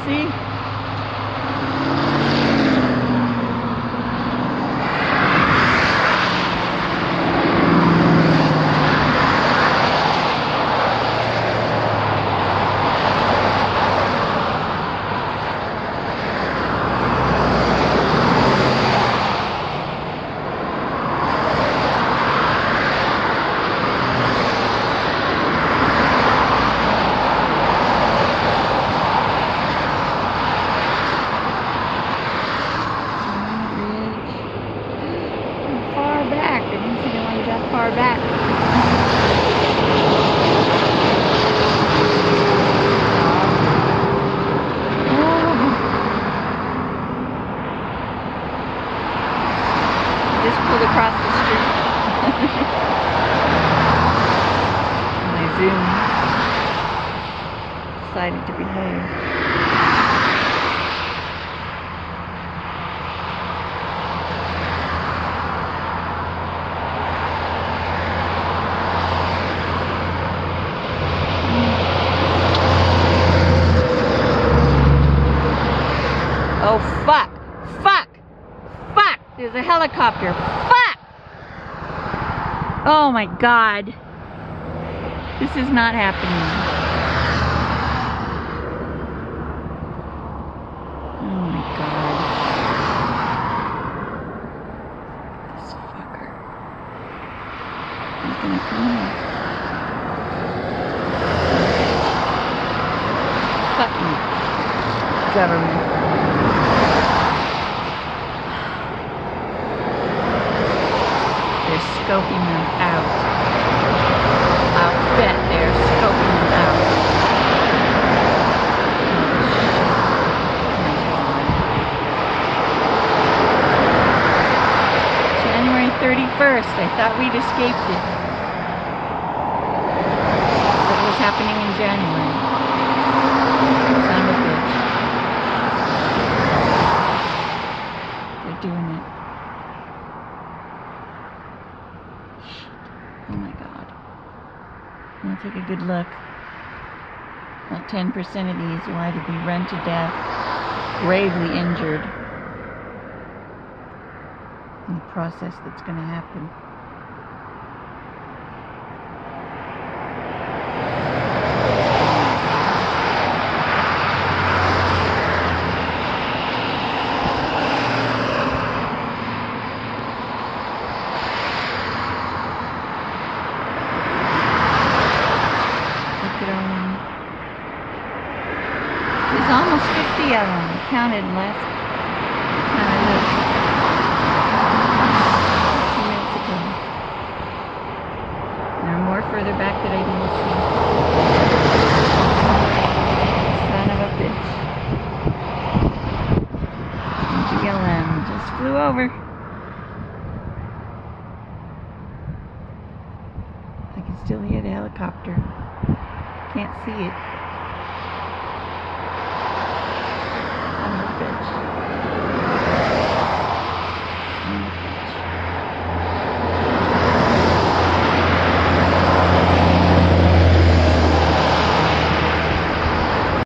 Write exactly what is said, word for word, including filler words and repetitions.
See? Far back. Just pulled across the street. And I zoomed. Decided to behave. Oh, fuck! Fuck! Fuck! There's a helicopter! Fuck! Oh my god. This is not happening. Oh my god. This fucker. He's gonna come in. Fucking government. They're scoping them out. I'll bet they're scoping them out. Oh, my God. January thirty-first. I thought we'd escaped it. What was happening in January? Son of a bitch. They're doing it. Oh my god. I'm gonna take a good look. About ten percent of these will either be run to death, gravely injured, in the process that's gonna happen. There's almost fifty of them. I counted last time I looked. A few minutes ago. There are more further back that I didn't see. Son of a bitch. G L M just flew over. I can still hear the helicopter. Can't see it.